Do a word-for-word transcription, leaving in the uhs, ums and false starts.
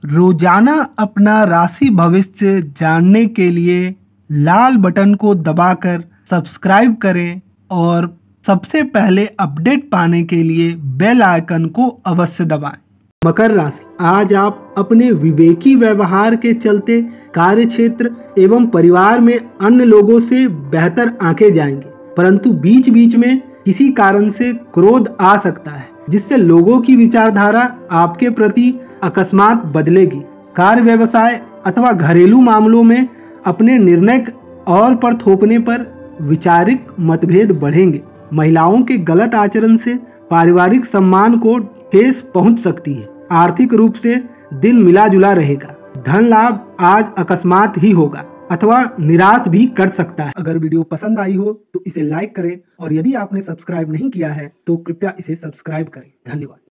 रोजाना अपना राशि भविष्य जानने के लिए लाल बटन को दबाकर सब्सक्राइब करें और सबसे पहले अपडेट पाने के लिए बेल आइकन को अवश्य दबाएं। मकर राशि, आज आप अपने विवेकी व्यवहार के चलते कार्य क्षेत्र एवं परिवार में अन्य लोगों से बेहतर आंके जाएंगे, परंतु बीच बीच में किसी कारण से क्रोध आ सकता है जिससे लोगों की विचारधारा आपके प्रति अकस्मात बदलेगी। कार्य व्यवसाय अथवा घरेलू मामलों में अपने निर्णय और पर थोपने पर वैचारिक मतभेद बढ़ेंगे। महिलाओं के गलत आचरण से पारिवारिक सम्मान को ठेस पहुंच सकती है। आर्थिक रूप से दिन मिला जुला रहेगा। धन लाभ आज अकस्मात ही होगा अथवा निराश भी कर सकता है। अगर वीडियो पसंद आई हो तो इसे लाइक करें और यदि आपने सब्सक्राइब नहीं किया है तो कृपया इसे सब्सक्राइब करें। धन्यवाद।